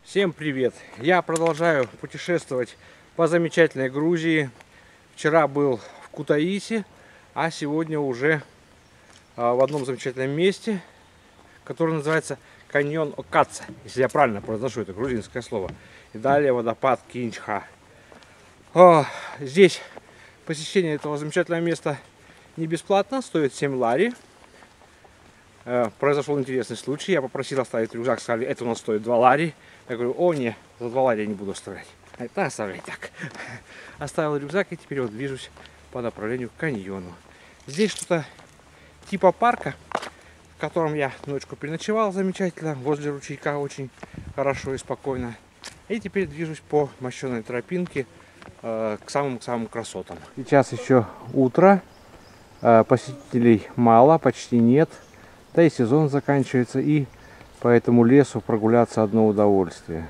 Всем привет! Я продолжаю путешествовать по замечательной Грузии. Вчера был в Кутаиси, а сегодня уже в одном замечательном месте, которое называется каньон Окатса, если я правильно произношу это грузинское слово. И далее водопад Кинчха. Здесь посещение этого замечательного места не бесплатно, стоит 7 лари. Произошел интересный случай, я попросил оставить рюкзак, сказали, это у нас стоит 2 лари. Я говорю, о не, за 2 лари я не буду оставлять. Да, оставляй так. Оставил рюкзак и теперь вот движусь по направлению к каньону. Здесь что-то типа парка, в котором я ночку переночевал замечательно, возле ручейка очень хорошо и спокойно. И теперь движусь по мощеной тропинке к самым красотам. Сейчас еще утро, посетителей мало, почти нет. Да и сезон заканчивается, и по этому лесу прогуляться одно удовольствие.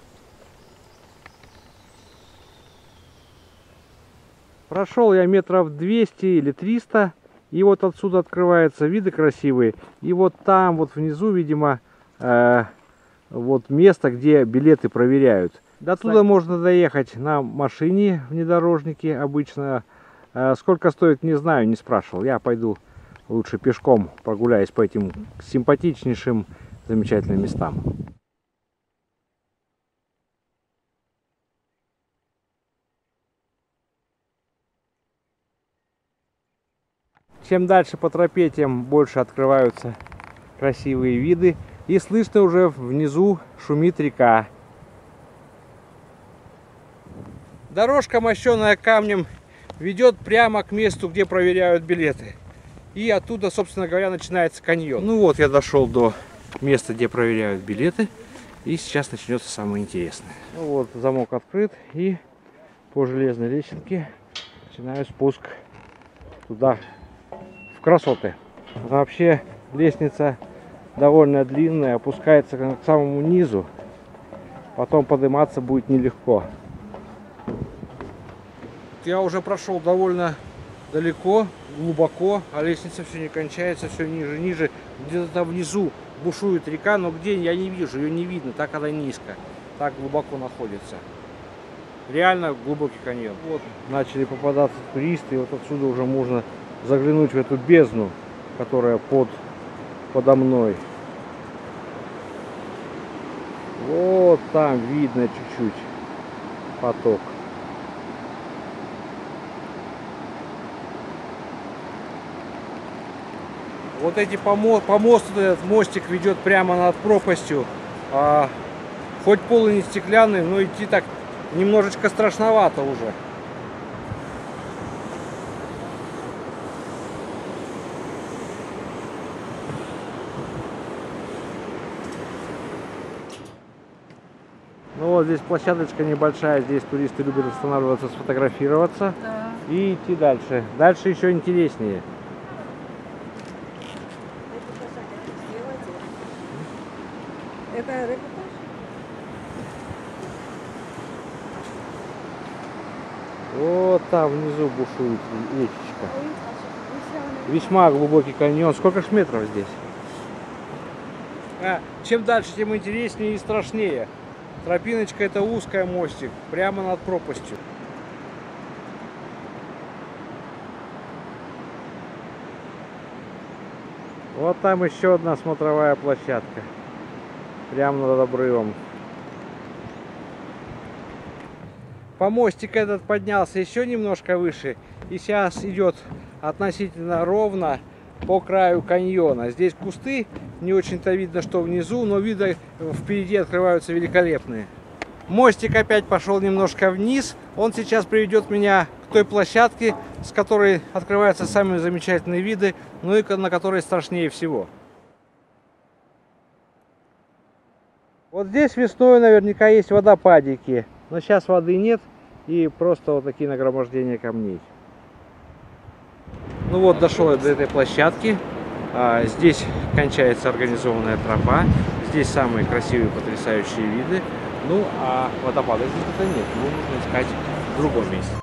Прошел я метров 200 или 300, и вот отсюда открываются виды красивые. И вот там, вот внизу, видимо, вот место, где билеты проверяют. До туда можно доехать на машине, внедорожнике обычно. Сколько стоит, не знаю, не спрашивал. Я пойду лучше пешком прогуляюсь по этим симпатичнейшим, замечательным местам. Чем дальше по тропе, тем больше открываются красивые виды. И слышно уже внизу шумит река. Дорожка, мощенная камнем, ведет прямо к месту, где проверяют билеты. И оттуда, собственно говоря, начинается каньон. Ну вот, я дошел до места, где проверяют билеты. И сейчас начнется самое интересное. Ну вот, замок открыт. И по железной лесенке начинаю спуск туда, в красоты. Вообще, лестница довольно длинная, опускается к самому низу. Потом подниматься будет нелегко. Я уже прошел довольно далеко, глубоко, а лестница все не кончается, все ниже, ниже. Где-то там внизу бушует река, но где я не вижу, ее не видно, так она низко, так глубоко находится. Реально глубокий каньон. Вот начали попадаться туристы, и вот отсюда уже можно заглянуть в эту бездну, которая подо мной. Вот там видно чуть-чуть поток. Вот эти помост, этот мостик ведет прямо над пропастью. Хоть пол и не стеклянный, но идти так немножечко страшновато уже. Ну вот здесь площадочка небольшая, здесь туристы любят останавливаться, сфотографироваться, да, и идти дальше. Дальше еще интереснее. Это репортаж? Вот там внизу бушует речечка. Весьма глубокий каньон. Сколько ж метров здесь? Чем дальше, тем интереснее и страшнее. Тропиночка — это узкая, мостик, прямо над пропастью. Вот там еще одна смотровая площадка. Прямо над обрывом. Помостик этот поднялся еще немножко выше. И сейчас идет относительно ровно по краю каньона. Здесь кусты, не очень-то видно, что внизу, но видно, впереди открываются великолепные. Мостик опять пошел немножко вниз. Он сейчас приведет меня к той площадке, с которой открываются самые замечательные виды, но и на которой страшнее всего. Вот здесь весной наверняка есть водопадики, но сейчас воды нет, и просто вот такие нагромождения камней. Ну вот, дошел я до этой площадки. Здесь кончается организованная тропа, здесь самые красивые, потрясающие виды. Ну а водопада здесь нет, его нужно искать в другом месте.